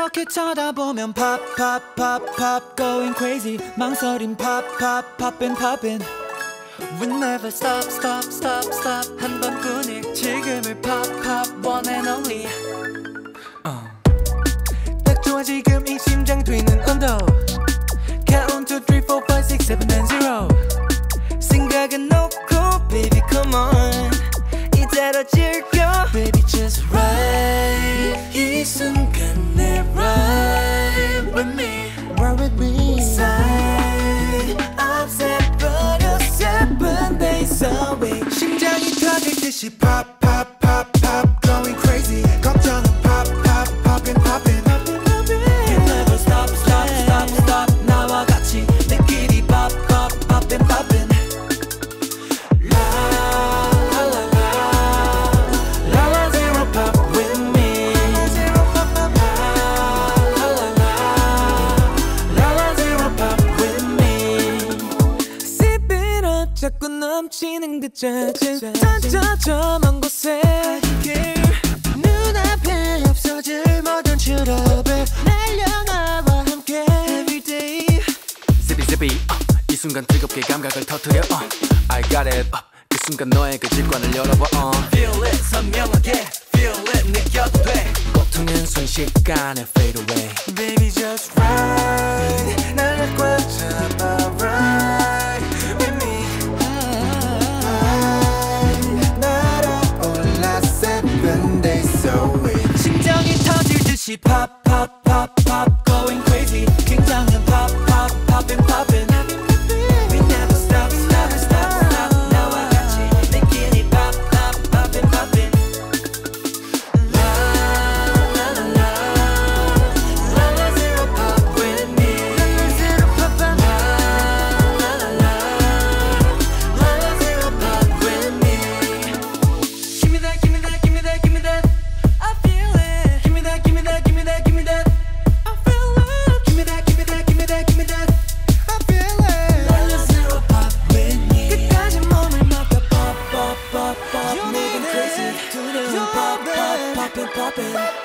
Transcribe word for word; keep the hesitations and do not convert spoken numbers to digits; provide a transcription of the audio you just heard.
이렇게 쳐다보면 pop pop pop pop going crazy 망설임 pop pop poppin' poppin' We never stop stop stop stop 한 번뿐일 지금을 pop pop one and only uh. 딱 좋아 지금 이 심장 뛰는 온도 Count two three four five six seven and zero 생각은 놓고 baby come on 이대로 즐겨 baby just ride 이 순간에 ride with me ride with me side upset but you're seven days away 심장이 터질 듯이 pop pop pop pop going crazy 걱정은 pop pop poppin' poppin' You never stop stop stop stop 나와 같이 내끼리 pop pop poppin' poppin' 자꾸 넘치는 그 짜증 저 먼 곳에 눈앞에 없어질 모든 트러블 날려나와 함께 Everyday Zippy zippy uh, 이 순간 뜨겁게 감각을 터뜨려 uh, I got it uh, 그 순간 너의 그 직관을 열어봐 uh. Feel it 선명하게 Feel it 느껴도 돼 고통은 순식간에 fade away Baby just ride 날 꽉 잡아 ride with me 심장이 터질 듯이 pop pop pop pop going crazy 긴장은 pop pop poppin' poppin' We never stop stop stop stop 나와 같이 내끼리 pop pop poppin' poppin' La la la la La la zero pop with me La la zero pop La la la la La la zero pop with me Give me that give me that give me that give me that I feel it. Give me that, give me that, give me that, give me that. I feel it. Give me that, give me that, give me that, give me that. I feel it. Let us zero pop with me. 끝까지 몸을 맡겨 pop, pop, pop, pop. Moving crazy. 두려운 pop, pop, poppin', poppin'.